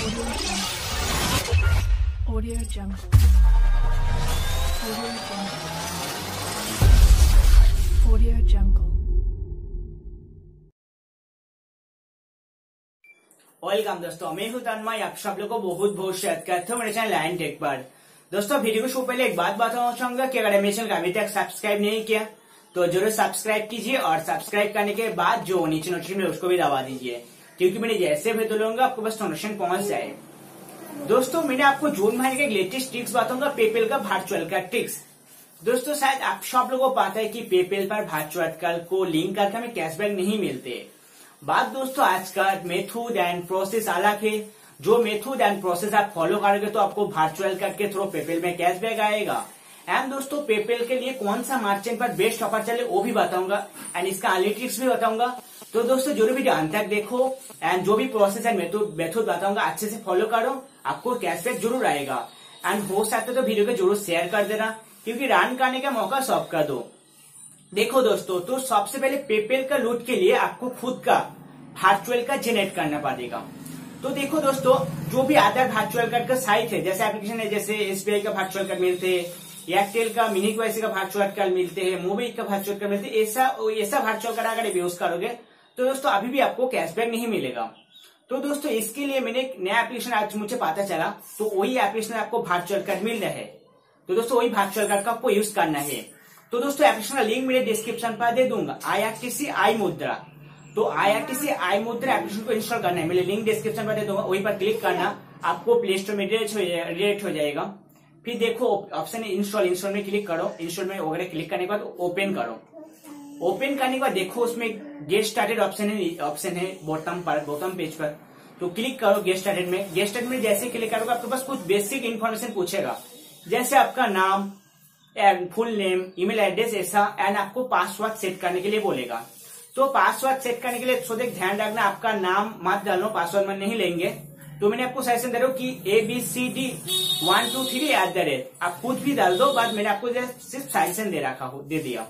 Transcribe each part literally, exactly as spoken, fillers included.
Audio Jungle. Audio Jungle. Audio Jungle. Audio Jungle. Welcome दोस्तों, मैं हूं तन्मय। आप सब लोगों को बहुत बहुत स्वागत करता हूं मेरे चैनल लैंड टेक पर। दोस्तों वीडियो को शुरू पहले एक बात बताना चाहूंगा कि अगर मेरे चैनल को अभी तक सब्सक्राइब नहीं किया तो जरूर सब्सक्राइब कीजिए और सब्सक्राइब करने के बाद जो नीचे नोटिफिकेशन उसको भी दबा दीजिए, क्योंकि मैंने जैसे वीडियो लूंगा आपको बस नोटिफिकेशन पहुंच जाए। दोस्तों मैंने आपको जून महीने का लेटेस्ट ट्रिक्स बताऊंगा, पेपेल का वर्चुअल का ट्रिक्स। दोस्तों शायद आप सब लोगों को पता है कि पेपेल पर वर्चुअल को लिंक करके हमें कैशबैक नहीं मिलते। बात दोस्तों आज का मेथड एंड प्रोसेस अलग है। जो मेथड एंड प्रोसेस आप फॉलो करोगे तो आपको वर्चुअल कार्ड के थ्रू पेपेल में कैशबैक आएगा। एंड दोस्तों पेपेल के लिए कौन सा मर्चेंट पर बेस्ट ऑफर चले वो भी बताऊंगा एंड इसका अर्ली ट्रिक्स भी बताऊंगा। तो दोस्तों जो भी अंत तक देखो एंड जो भी प्रोसेस एंड मेथड मेथड बताऊंगा अच्छे से फॉलो करो, आपको कैशबैक जरूर आएगा। एंड हो सकता तो वीडियो को जरूर शेयर कर देना, क्योंकि रन करने का मौका सबका दो। देखो दोस्तों, तो सबसे पहले पेपेल का लूट के लिए आपको खुद का वर्चुअल कार्ड जनरेट करना पड़ेगा। तो देखो दोस्तों, जो भी अदर वर्चुअल कार्ड का साइट है, जैसे एप्लीकेशन है, जैसे एसबीआई का वर्चुअल कार्ड मिलते हैं, एयरटेल का मिनी क्यूआईसी का वर्चुअल कार्ड मिलते हैं, मोबाइल का वर्चुअल कार्ड मिलते हैं, ऐसा ऐसा वर्चुअल कार्ड अगर यूज करोगे तो दोस्तों अभी भी आपको कैशबैक नहीं मिलेगा। तो दोस्तों इसके लिए मैंने एक नया एप्लीकेशन आज मुझे पता चला, तो वही एप्लीकेशन आपको वर्चुअल कार्ड मिल रहा है। तो दोस्तों वही वर्चुअल कार्ड का आपको यूज करना है। तो दोस्तों एप्लीकेशन का लिंक मेरे डिस्क्रिप्शन पर दे दूंगा, आई आर टी सी आई मुद्रा। तो आई आर टी सी आई मुद्रा एप्लीकेशन को इंस्टॉल करना है, मेरे लिंक डिस्क्रिप्शन पर दे दूंगा, वहीं पर क्लिक करना, आपको प्ले स्टोर में डायरेक्ट हो जाएगा। फिर देखो ऑप्शन है इंस्टॉल, इंस्टॉल में क्लिक करो। इंस्टॉल में वगैरह क्लिक करने के बाद ओपन करो। ओपन करने के बाद देखो उसमें गेट स्टार्टेड ऑप्शन है, ऑप्शन है बॉटम पर, बॉटम पेज पर। तो क्लिक करो गेट स्टार्टेड में। गेट स्टार्टेड में जैसे क्लिक करोगे आपके पास कुछ बेसिक इन्फॉर्मेशन पूछेगा, जैसे आपका नाम and full name, email address ऐसा, एंड आपको पासवर्ड सेट करने के लिए बोलेगा। तो पासवर्ड सेट करने के लिए सो देख ध्यान रखना, आपका नाम मत डालो, पासवर्ड में नहीं लेंगे। तो मैंने आपको सजेशन दे रहा हूँ कि A B C D one two three at the rate आप कुछ भी डाल दो, बट मैंने आपको सिर्फ सजेशन दे रखा हो दे दिया।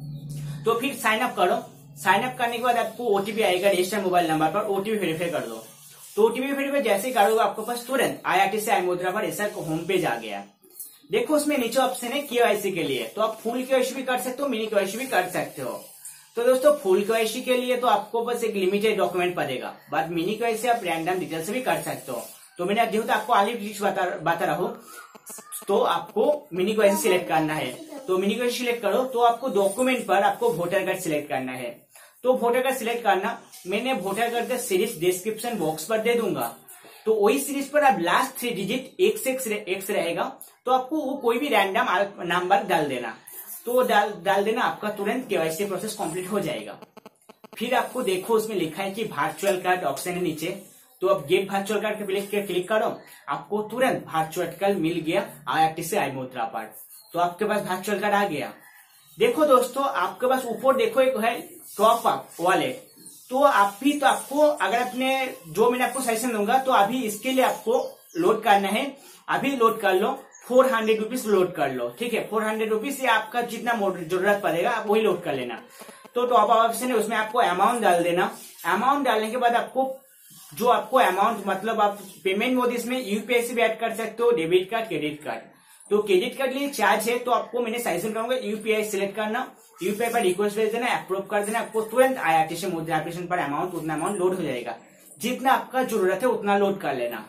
तो फिर साइन अप करो। साइन अप करने के बाद आपको ओटीपी आएगा रजिस्टर्ड मोबाइल नंबर पर, ओटीपी वेरीफाई कर दो। तो ओटीपी वेरीफाई जैसे ही करोगे आपके पास तुरंत आई आर टी सी आई मुद्रा पर ऐसा होम पेज आ गया। देखो उसमें नीचे ऑप्शन है केवाईसी के लिए, तो आप फुल केवाईसी भी कर सकते हो, मिनी केवाईसी भी कर सकते हो। तो दोस्तों फुल केवाईसी के लिए तो आपको बस एक लिमिटेड डॉक्यूमेंट पड़ेगा, बट मिनी केवाईसी आप रैंडम डिटेल से भी कर सकते हो। तो मैंने जेहूँ आपको आली ट्रिक्स बता बता रहा हूँ, तो आपको मिनी केवाईसी सिलेक्ट करना है। तो मिनी केवाईसी सिलेक्ट करो, तो आपको डॉक्यूमेंट पर आपको वोटर कार्ड सिलेक्ट करना है। तो वोटर कार्ड सिलेक्ट करना, मैंने वोटर कार्ड का सीरीज डिस्क्रिप्शन बॉक्स पर दे दूंगा। तो वही सीरीज पर आप लास्ट थ्री डिजिट एक से एक्स रहेगा, तो आपको वो कोई भी रैंडम नंबर डाल देना। तो डाल डाल देना, आपका तुरंत केवाईसी प्रोसेस कंप्लीट हो जाएगा। फिर आपको देखो उसमें लिखा है कि वर्चुअल कार्ड ऑप्शन है नीचे, तो अब गेट वर्चुअल कार्ड पे क्लिक करो, आपको तुरंत वर्चुअल कार्ड मिल गया आई आर टी सी आई मुद्रा पर। तो आपके पास वर्चुअल कार्ड आ गया। देखो दोस्तों आपके पास ऊपर देखो एक है टॉप अप वॉलेट। तो आप भी तो आपको अगर अपने जो मैंने आपको सजेशन दूंगा, तो अभी इसके लिए आपको लोड करना है, अभी लोड कर लो, फोर हंड्रेड रुपीज लोड कर लो, ठीक है। फोर हंड्रेड रुपीज से आपका जितना जरूरत पड़ेगा आप वही लोड कर लेना। तो टॉप अप ऑप्शन है, उसमें आपको अमाउंट डाल देना। अमाउंट डालने के बाद आपको जो आपको अमाउंट मतलब आप पेमेंट मोड इसमें यूपीआई से भी ऐड कर सकते हो, डेबिट कार्ड, क्रेडिट कार्ड। तो क्रेडिट कार्ड लिए चार्ज है, तो आपको मैंने सजेशन करूंगा यूपीआई सिलेक्ट करना, यूपीआई पर रिक्वेस्ट भेज देना, अप्रूव कर देना, आपको तुरंत आई आर टी सी मुद्रा एप्लीकेशन पर अमाउंट उतना अमाउंट लोड हो जाएगा। जितना आपका जरूरत है उतना लोड कर लेना।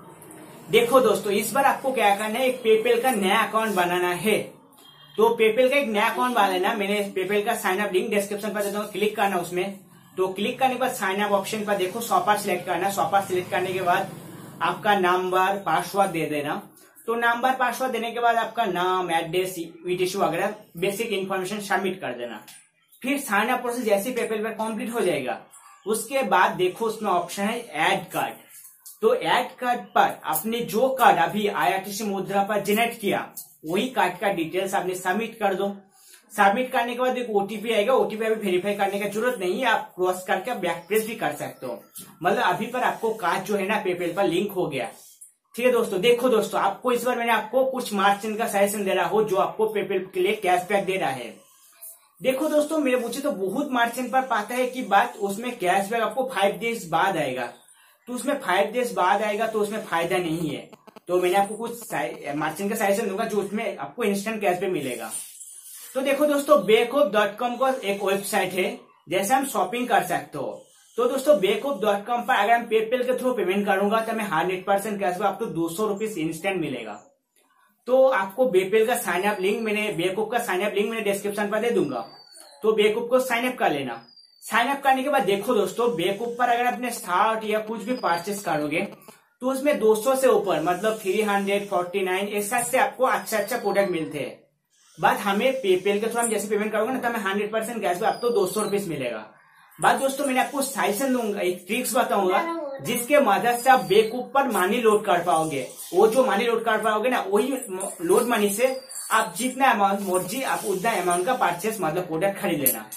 देखो दोस्तों इस बार आपको क्या करना है, एक पेपेल का नया अकाउंट बनाना है। तो पेपेल का एक नया अकाउंट बना लेना, मैंने पेपेल का साइन अप लिंक डिस्क्रिप्शन पर देता हूँ, क्लिक करना उसमें। तो क्लिक करने के बाद साइन अप ऑप्शन पर देखो शॉपर सिलेक्ट करना। शॉपर सिलेक्ट करने के बाद आपका नंबर पासवर्ड दे देना। तो नंबर पासवर्ड देने के बाद आपका नाम, एड्रेस, ईटीसी वगैरह बेसिक इन्फॉर्मेशन सबमिट कर देना। फिर साइन अप प्रोसेस जैसे पेपेल पर कंप्लीट हो जाएगा, उसके बाद देखो उसमें ऑप्शन है ऐड कार्ड। तो ऐड कार्ड पर आपने जो कार्ड अभी आई आर टी सी मुद्रा पर जनरेट किया वही कार्ड का डिटेल्स आपने सबमिट कर दो। सबमिट करने के बाद एक ओटीपी आएगा, ओटीपी अभी वेरीफाई करने की जरूरत नहीं है, आप क्रॉस करके बैक प्रेस भी कर सकते हो। मतलब अभी पर आपको कार्ड जो है ना पेपेल पर लिंक हो गया, ठीक है दोस्तों। देखो दोस्तों आपको इस बार मैंने आपको कुछ मर्चेंट का सजेशन दे रहा हूं जो आपको पेपेल के लिए कैशबैक दे रहा है। देखो दोस्तों मेरे मुझे तो बहुत मर्चेंट पर पाता है कि बात उसमें कैशबैक आपको फाइव डेज बाद आएगा, तो उसमें फाइव डेज बाद आएगा तो उसमें फायदा नहीं है। तो मैंने आपको कुछ मर्चेंट का सजेशन दूंगा जो उसमें आपको इंस्टेंट कैशबैक मिलेगा। तो देखो दोस्तों, बेकूफ डॉट कॉम का एक वेबसाइट है जैसे हम शॉपिंग कर सकते हो। तो दोस्तों बेकूफ डॉट कॉम पर अगर हम पेपेल के थ्रू पेमेंट करूंगा तो हमें हंड्रेड परसेंट कैशबैक आपको दो सौ रुपीज इंस्टेंट मिलेगा। तो आपको बेपेल का साइन अप लिंक मैंने बेकूफ का साइन अप लिंक मैंने डिस्क्रिप्शन पर दे दूंगा, तो बेकूफ को साइन अप कर लेना। साइन अप करने के बाद देखो दोस्तों, बेकूफ पर अगर अपने स्टार्ट या कुछ भी परचेस करोगे तो उसमें दो सौ से ऊपर मतलब तीन सौ उनचास ऐसा से आपको अच्छा अच्छा प्रोडक्ट मिलते हैं। बात हमें पेपेल के थ्रू हम जैसे पेमेंट करोगे ना तो हमें हंड्रेड परसेंट कैशबैक आपको दो सौ रुपीज मिलेगा। बात दोस्तों, मैंने आपको सजेशन दूंगा, एक ट्रिक्स बताऊंगा जिसके मदद से आप बेकूफ पर मनी लोड कर पाओगे। वो जो मनी लोड कर पाओगे ना, वही लोड मनी से आप जितना अमाउंट मर्जी आप उतना अमाउंट का परचेस मतलब प्रोडक्ट खरीद लेना।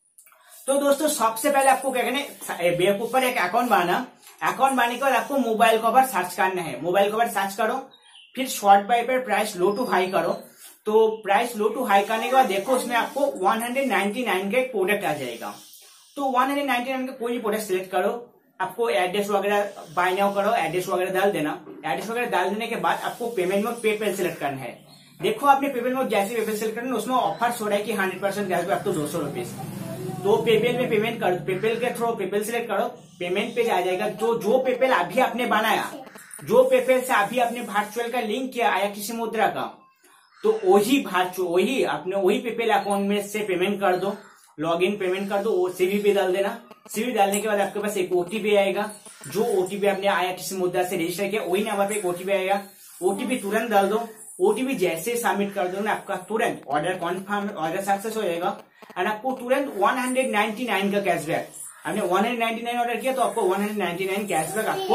तो दोस्तों सबसे पहले आपको क्या करना है, बेकूफ पर एक अकाउंट बनाना। अकाउंट बनाने के बाद आपको मोबाइल कवर सर्च करना है। मोबाइल कवर सर्च करो, फिर शॉर्ट बाय पर प्राइस लो टू हाई करो। तो प्राइस लो टू हाई करने के बाद देखो उसमें आपको एक सौ निन्यानवे का एक प्रोडक्ट आ जाएगा। तो एक सौ निन्यानवे का कोई भी प्रोडक्ट सिलेक्ट करो, आपको एड्रेस वगैरह बाय नाउ करो, एड्रेस वगैरह डाल देना। एड्रेस वगैरह डाल देने के बाद आपको पेमेंट मोड पेपेल सिलेक्ट करना है। देखो आपने पेमेंट मोड जैसे पेपेल सिलेक्ट करना उसमें ऑफर हो रहा है कि हंड्रेड परसेंट कैशबैक आपको दो सौ रुपीज। तो पेपेल में पेमेंट करो, पेपेल के थ्रू पेपेल सिलेक्ट करो, पेमेंट पेज आ जाएगा। जो जो पेपेल अभी आपने बनाया, जो पेपेल से अभी आपने वर्चुअल का लिंक किया आया किसी मुद्रा का, तो वही वर्चुअल वही आपने वही पेपेल अकाउंट में से पेमेंट कर दो, लॉग इन पेमेंट कर दो, सीवी पे डाल देना। सीवी डालने के बाद आपके पास एक ओटीपी आएगा। जो ओटीपी आपने आया किसी मुद्रा से रजिस्टर किया वही नंबर पे एक ओटीपी आएगा। ओटीपी तुरंत डाल दो। ओटीपी जैसे सबमिट कर दो ना, आपका तुरंत ऑर्डर कॉन्फर्म ऑर्डर सक्सेस हो जाएगा और आपको तुरंत एक सौ निन्यानवे का कैशबैक। आपने एक सौ निन्यानवे ऑर्डर किया तो आपको एक सौ निन्यानवे कैशबैक आपको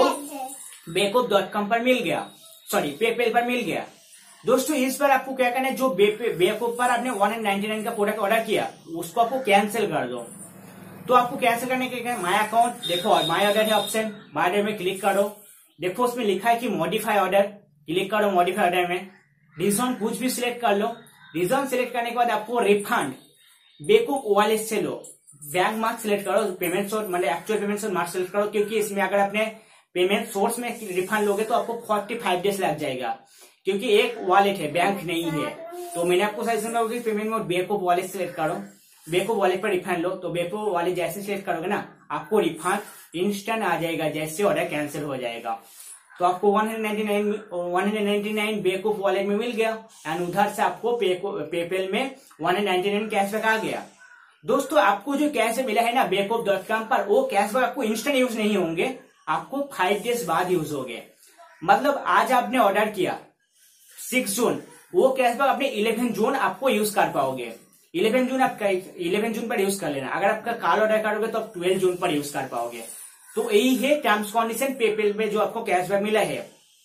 बेकूफ डॉट कॉम पर मिल गया, सॉरी पेपेल पर मिल गया। दोस्तों इस बार आपको क्या करना है, जो बेकूफ पर आपने एक सौ निन्यानवे का प्रोडक्ट ऑर्डर किया उसको आपको कैंसिल कर दो। तो आपको कैंसिल करने के लिए माय अकाउंट देखो और माय ऑर्डर है ऑप्शन, माय ऑर्डर में क्लिक करो। देखो उसमें लिखा है कि मॉडिफाई ऑर्डर, क्लिक करो मॉडिफाई ऑर्डर में। रीजन कुछ भी सिलेक्ट कर लो। रीजन सिलेक्ट करने के बाद आपको रिफंड बेकूफ वॉलेट से लो। बैंक मार्क सिलेक्ट करो, पेमेंट सोर्स मतलब actual payment source mark select करो, क्योंकि इसमें अगर आपने पेमेंट सोर्स में रिफंड लोगे तो आपको पैंतालीस डेज लग जाएगा, क्योंकि एक वॉलेट है बैंक नहीं है। तो मैंने आपको सजेशन करूंगा कि पेमेंट मोड बेकूफ वॉलेट सिलेक्ट करो, बेकूफ वॉलेट पर रिफंड लो। तो बेकूफ वॉलेट जैसे सिलेक्ट करोगे ना आपको रिफंड इंस्टेंट आ जाएगा जैसे ऑर्डर कैंसिल हो जाएगा। तो आपको एक सौ निन्यानवे बेकूफ वॉलेट में मिल गया एंड उधर से आपको पेपेल में एक सौ निन्यानवे कैशबैक आ गया। दोस्तों आपको जो कैश मिला है ना बेकूफ डॉट कॉम पर, वो कैशबैक आपको इंस्टेंट यूज नहीं होंगे, आपको फाइव डेज बाद यूज होंगे। मतलब आज आपने ऑर्डर किया सिक्स जून, वो कैशबैक अपने इलेवन जून आपको यूज कर पाओगे। इलेवन जून आपका इलेवन जून पर यूज कर लेना। अगर आपका कल ऑर्डर करोगे तो आप ट्वेल्व जून पर यूज कर पाओगे। तो यही है टर्म्स कंडीशन पेपेल में जो आपको कैशबैक मिला है।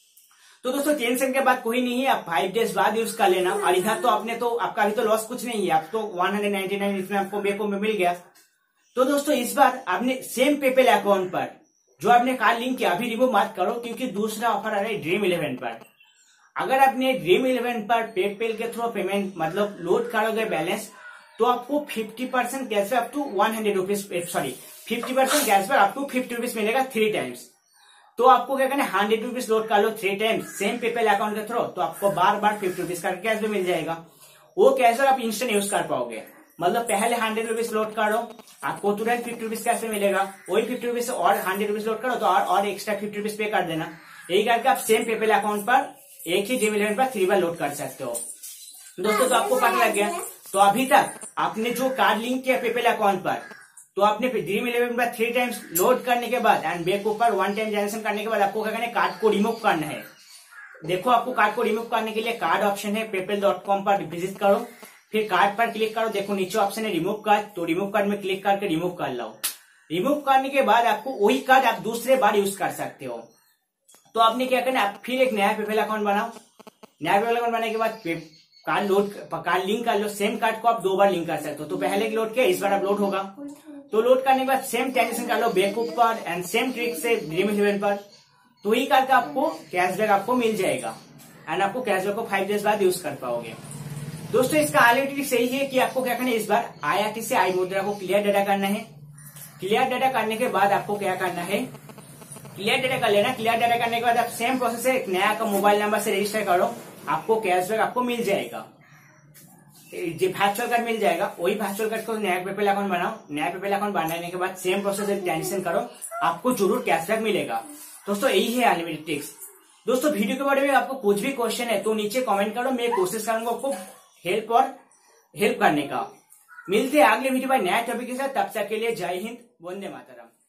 तो दोस्तों टेंशन के बाद कोई नहीं है, आप फाइव डेज बाद यूज कर लेना। और इधर तो आपने तो आपका अभी तो लॉस कुछ नहीं है, आप तो एक सौ निन्यानवे इसमें आपको बेकूफ में मिल गया। तो दोस्तों इस बार आपने सेम पेपेल अकाउंट पर जो आपने कार्ड लिंक किया अभी रिमूव मत करो, क्योंकि दूसरा ऑफर आ रहा है ड्रीम इलेवन पर। अगर आपने ड्रीम इलेवन पर पेपेल के थ्रू पेमेंट मतलब लोड करोगे बैलेंस, तो आपको fifty percent cashback up to one hundred rupees sorry fifty percent cashback up to fifty rupees मिलेगा थ्री टाइम्स। तो आपको क्या करना है, हंड्रेड रुपीज लोड कर लो three times same PayPal account के थ्रू, तो आपको बार बार फिफ्टी रुपीज का कैशबैक मिल जाएगा। वो कैशबैक आप इंस्टेंट यूज कर पाओगे। मतलब पहले हंड्रेड रुपीज लोड करो, आपको तुरंत फिफ्टी रुपीज कैशबैक मिलेगा। वही फिफ्टी रुपीज और हंड्रेड रुपीज लोड करो तो और, और एक्स्ट्रा फिफ्टी रुपीज पे कर देना। यही करके आप सेम पेपेल अकाउंट पर एक ही ड्रीम इलेवन पर थ्री बार लोड कर सकते हो। दोस्तों तो आपको पता लग गया। तो अभी तक आपने जो कार्ड लिंक किया पेपेल अकाउंट पर, तो आपने ड्रीम इलेवन पर थ्री टाइम्स लोड करने के बाद एंड बेकूफ पर वन टाइम ट्रांजेक्शन करने के बाद आपको क्या करना है, कार्ड को रिमूव करना है। देखो आपको कार्ड को रिमूव करने के लिए कार्ड ऑप्शन है, पेपेल डॉट कॉम पर विजिट करो, फिर कार्ड पर क्लिक करो। देखो नीचे ऑप्शन है रिमूव कार्ड, तो रिमूव कार्ड में क्लिक करके रिमूव कर लो। रिमूव करने के बाद आपको वही कार्ड आप दूसरे बार यूज कर सकते हो। तो आपने क्या करना है, आप फिर एक नया पेपेल अकाउंट बनाओ। नया पेपेल अकाउंट बनाने के बाद कार्ड लोड कार्ड लिंक कर लो। सेम कार्ड को आप दो बार लिंक कर सकते हो। तो पहले लोड किया, इस बार आप लोड होगा। तो लोड करने के बाद सेम ट्रांजेक्शन कर लो बेकूफ पर एंड सेम ट्रिक से ड्रीम इलेवन पर, तो ही कार्ड का आपको कैशबैक आपको मिल जाएगा एंड आपको कैशबैक को फाइव डेज बाद यूज कर पाओगे। दोस्तों इसका आगे ट्रिक सही है कि आपको क्या करना है, इस बार आई आर टी से आई मुद्रा को क्लियर डाटा करना है। क्लियर डाटा करने के बाद आपको क्या करना है, क्लियर डाटा कर लेना। क्लियर डाटा करने के बाद आप सेम प्रोसेस से एक नया का मोबाइल नंबर से रजिस्टर करो, आपको कैशबैक आपको मिल जाएगा, जो वर्चुअल कार्ड मिल जाएगा। वही वर्चुअल कार्ड को नया पेपल अकाउंट बनाओ, नया पेपल अकाउंट बनाने के बाद सेम प्रोसेस से ट्रांजेक्शन करो, आपको जरूर कैशबैक मिलेगा। दोस्तों यही है अनलिमिटेड ट्रिक्स। दोस्तों वीडियो के बारे में आपको कुछ भी क्वेश्चन है तो नीचे कमेंट करो, मैं कोशिश करूंगा आपको हेल्प और हेल्प करने का। मिलते हैं अगले वीडियो में नया टॉपिक के साथ, तब तक के लिए जय हिंद, वंदे मातरम।